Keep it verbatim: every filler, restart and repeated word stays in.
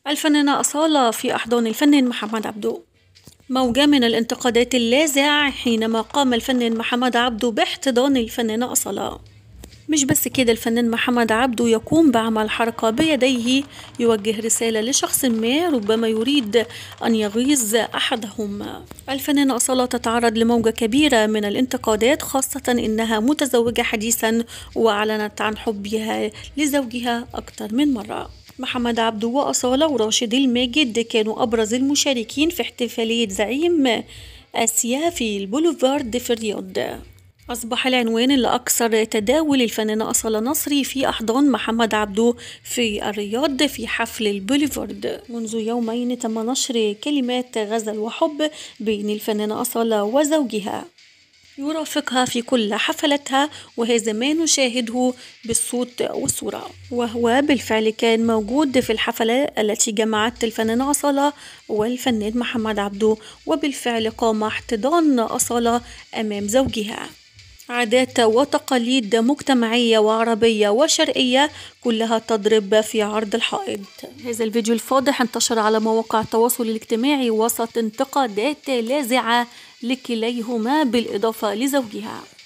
الفنانة أصالة في أحضان الفنان محمد عبده. موجة من الانتقادات اللاذعة حينما قام الفنان محمد عبده باحتضان الفنانة أصالة. مش بس كده، الفنان محمد عبده يقوم بعمل حركة بيديه يوجه رسالة لشخص ما ربما يريد أن يغيظ أحدهم. الفنانة أصالة تتعرض لموجة كبيرة من الانتقادات، خاصة إنها متزوجة حديثا وأعلنت عن حبها لزوجها أكثر من مرة. محمد عبده وأصالة وراشد الماجد كانوا أبرز المشاركين في احتفالية زعيم آسيا في البوليفارد في الرياض. أصبح العنوان اللي أكثر تداول الفنانة أصالة نصري في أحضان محمد عبده في الرياض في حفل البوليفارد. منذ يومين تم نشر كلمات غزل وحب بين الفنانة أصالة وزوجها، يرافقها في كل حفلاتها، وهذا ما نشاهده بالصوت والصورة، وهو بالفعل كان موجود في الحفلة التي جمعت الفنانة أصالة والفنان محمد عبده، وبالفعل قام احتضان أصالة أمام زوجها. عادات وتقاليد مجتمعية وعربية وشرقية كلها تضرب في عرض الحائط. هذا الفيديو الفاضح انتشر على مواقع التواصل الاجتماعي وسط انتقادات لاذعة لكليهما بالإضافة لزوجها.